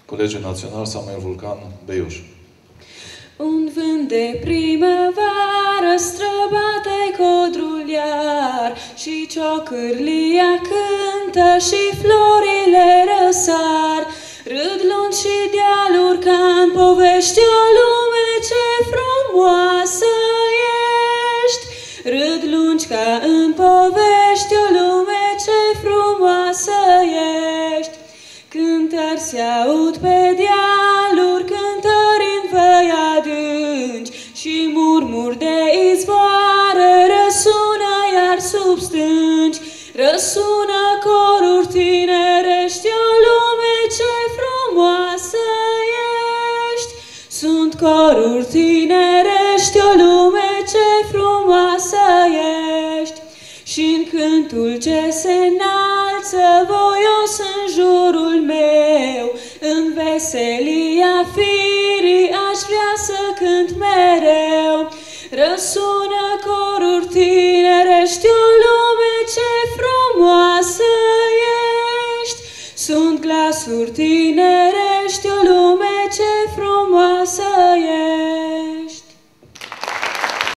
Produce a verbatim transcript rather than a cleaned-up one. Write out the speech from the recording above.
Colegiul Național Samuel Vulcan, Beiuș. Un vânt de primăvară străbate codrul iar și ciocârlia cântă și florile răsar. Râd lungi și dealuri ca-n povești o lume ce frumoasă ești. Râd lungi ca în povești o lume ce frumoasă ești. Cântări se aud pe dealuri, cântări în văi adânci și murmuri de izvoare răsună iar sub stânci. Răsună coruri tinerești, o lume ce frumoasă ești. Sunt coruri tinerești, o lume ce frumoasă ești. Și-n cântul ce se înalță voios în jurul meu, în veselia firii aș vrea să cânt mereu. Răsună coruri tinerești, o lume ce frumoasă ești. Sunt glasuri tineri